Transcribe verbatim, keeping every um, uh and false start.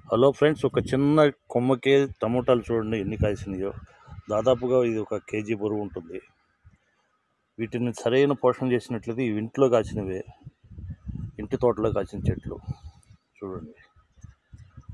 Hello friends, ఒక చిన్న కొమ్మకే టమోటాలు చూడండి ఎన్ని కాసినాయో. దాదాపుగా ఇది ఒక కేజీ బరువు ఉంటుంది. వీటిని సరైన పోషణ చేసినట్లయితే ఇవి ఇంట్లో కాసినవే, ఇంటి తోటలో కాసిన చెట్లు చూడండి.